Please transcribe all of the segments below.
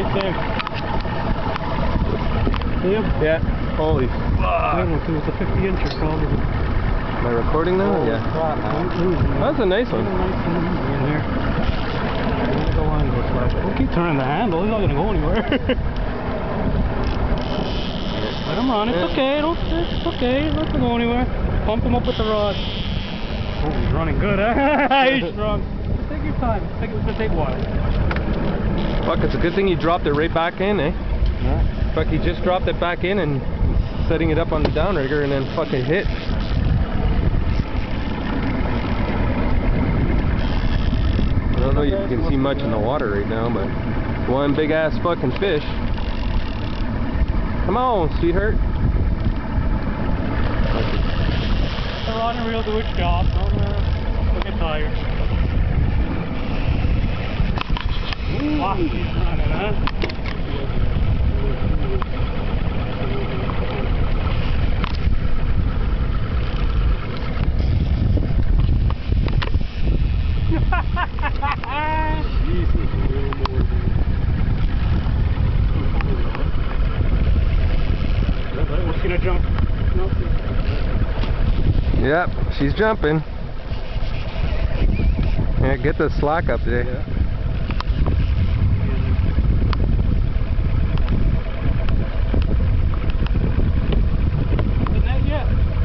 Same. Yeah. Holy fuck. It was a 50-incher probably. Am I recording now? Oh, Yeah. crap, man. That's a nice one. Nice and easy in here. I'm gonna go on this way. We'll keep turning the handle. He's not gonna go anywhere. Let him run. It's okay. It's okay. Let him go anywhere. Pump him up with the rod. Oh, he's running good, huh? He's strong. Just take your time. It's gonna take a while. Fuck, it's a good thing you dropped it right back in, eh? Yeah. Fuck, he just dropped it back in and setting it up on the downrigger and then fucking hit. I don't know if you can see much in the water right now, but one big ass fucking fish. Come on, sweetheart. The rod and reel do its job. Don't get tired. Wow, he's running, huh? Was she gonna jump? No. Yep, she's jumping. Yeah, get the slack up there. Yeah. Isn't that yet?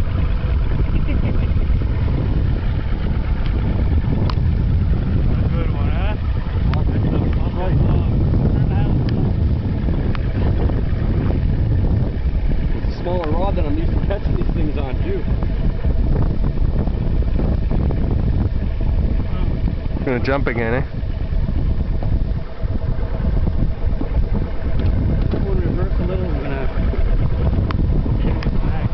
Good one, huh? It's a smaller rod than I'm used to catching these things on too. Gonna jump again, eh? We'll reverse a little. We're gonna change it back.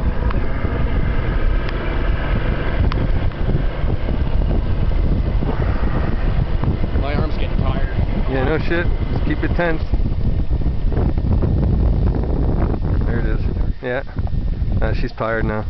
My arm's getting tired. Yeah, no shit. Just keep it tense. There it is. Yeah. She's tired now.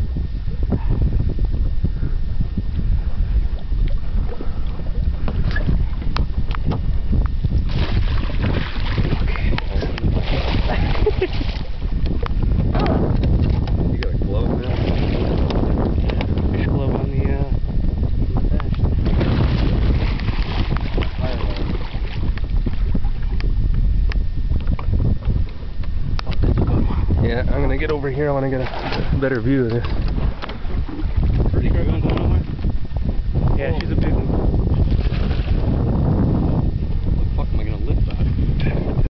You got a glove now? Fish glove on the dash. Yeah, I'm gonna get over here. I want to get a better view of this. Pretty good. Yeah, she's a